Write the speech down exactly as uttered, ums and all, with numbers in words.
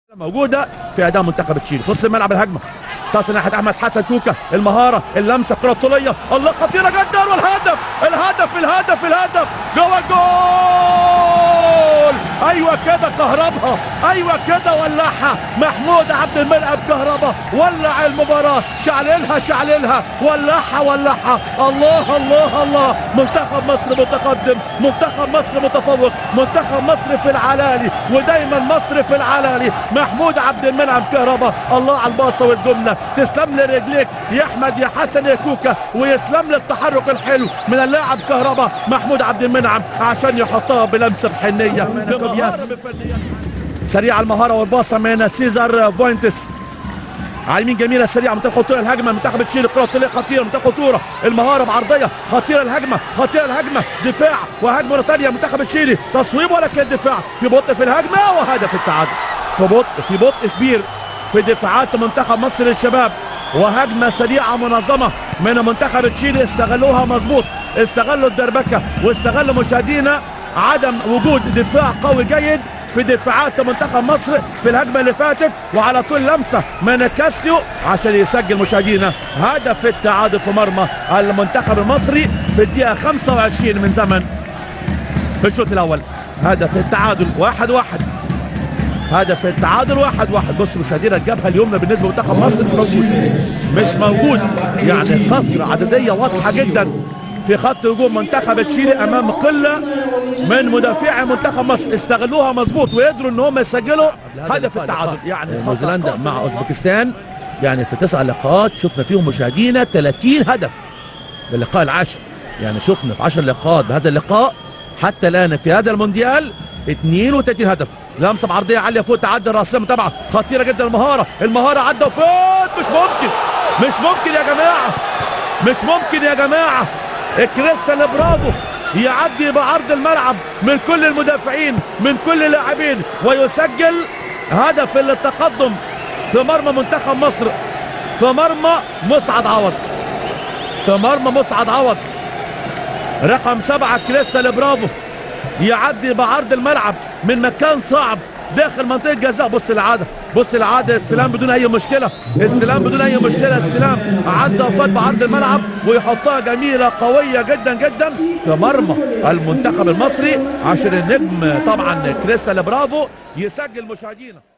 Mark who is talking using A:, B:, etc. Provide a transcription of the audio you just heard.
A: موجوده في اداء منتخب تشيلي. نص الملعب الهجمه تصل ناحيه احمد حسن كوكا، المهاره، اللمسه، الكره الطوليه، الله خطيره جدا، والهدف الهدف الهدف الهدف جوه الجول. ايوه كده كهربها، ايوه كده ولعها محمود عبد المنعم كهربا، ولع المباراه، شعللها شعللها، ولعها ولعها. الله الله الله، منتخب مصر متقدم، منتخب مصر متفوق، منتخب مصر في العلالي، ودايما مصر في العلالي. محمود عبد المنعم كهربا، الله على الباصه والجمله، تسلم لي رجليك يا احمد يا حسن يا كوكا، ويسلم لي التحرك الحلو من اللاعب كهربا محمود عبد المنعم عشان يحطها بلمسه بحنيه. سريع المهاره والباصه من سيزار فوينتس على اليمين، جميله سريعه منتخب خطوره الهجمه، منتخب تشيل الكره الطوليه خطيره، منتخب خطوره المهاره بعرضيه خطيره، الهجمه خطيره، الهجمه دفاع وهجمه ثانيه منتخب تشيلي، تصويب ولكن دفاع في بطء في الهجمه، وهدف التعادل في بطء في بطء كبير في دفاعات منتخب مصر للشباب، وهجمه سريعه منظمه من منتخب تشيلي، استغلوها مظبوط، استغلوا الدربكه واستغلوا مشاهدينا عدم وجود دفاع قوي جيد في دفاعات منتخب مصر في الهجمه اللي فاتت، وعلى طول لمسه من كاسيو عشان يسجل مشاهدينا هدف التعادل في مرمى المنتخب المصري في الدقيقه خمسة وعشرين من زمن الشوط الاول. هدف التعادل واحد واحد، هدف التعادل واحد واحد. بص مشاهدينا الجبهه اليمنى بالنسبه لمنتخب مصر مش موجود، مش موجود، يعني كثره عدديه واضحه جدا في خط هجوم منتخب تشيلي امام قله من مدافعي منتخب مصر، استغلوها مظبوط وقدروا ان هم يسجلوا هدف التعادل. يعني نيوزيلندا مع اوزبكستان يعني في تسع لقاءات شفنا فيهم مشاهدينا ثلاثين هدف، ده اللقاء العاشر، يعني شفنا في عشر لقاءات بهذا اللقاء حتى الان في هذا المونديال اثنين وثلاثين هدف. لمسه بعرضيه عاليه فوق، تعدي الراسيه متابعه خطيره جدا، المهاره المهاره عدى وفوت، مش ممكن مش ممكن يا جماعه، مش ممكن يا جماعه. كريستال برافو يعدي بعرض الملعب من كل المدافعين من كل اللاعبين ويسجل هدف التقدم في مرمى منتخب مصر، في مرمى مسعد عوض، في مرمى مسعد عوض رقم سبعة. كريستال برافو يعدي بعرض الملعب من مكان صعب داخل منطقه جزاء. بص العاده، بص العاده، استلام بدون اي مشكله، استلام بدون اي مشكله، استلام عدى وفات بعرض الملعب ويحطها جميله قويه جدا جدا في مرمى المنتخب المصري عشان النجم طبعا كريستال برافو يسجل مشاهدينا.